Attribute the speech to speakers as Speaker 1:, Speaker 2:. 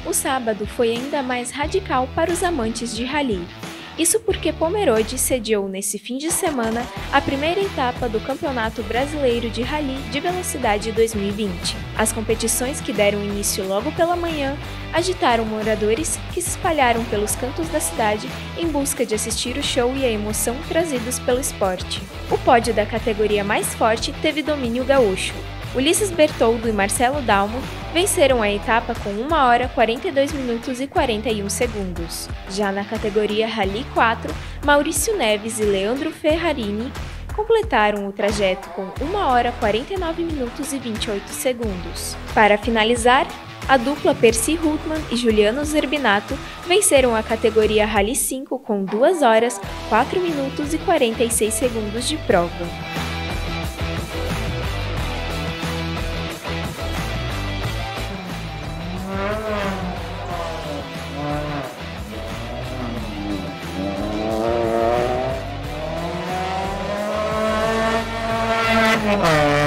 Speaker 1: O sábado foi ainda mais radical para os amantes de rally. Isso porque Pomerode sediou nesse fim de semana a primeira etapa do Campeonato Brasileiro de Rally de Velocidade 2020. As competições, que deram início logo pela manhã, agitaram moradores que se espalharam pelos cantos da cidade em busca de assistir o show e a emoção trazidos pelo esporte. O pódio da categoria mais forte teve domínio gaúcho. Ulisses Bertoldo e Marcelo Dalmo venceram a etapa com 1 hora 42 minutos e 41 segundos. Já na categoria Rally 4, Maurício Neves e Leandro Ferrarini completaram o trajeto com 1 hora 49 minutos e 28 segundos. Para finalizar, a dupla Percy Hultmann e Juliano Zerbinato venceram a categoria Rally 5 com 2 horas 4 minutos e 46 segundos de prova.
Speaker 2: Ah.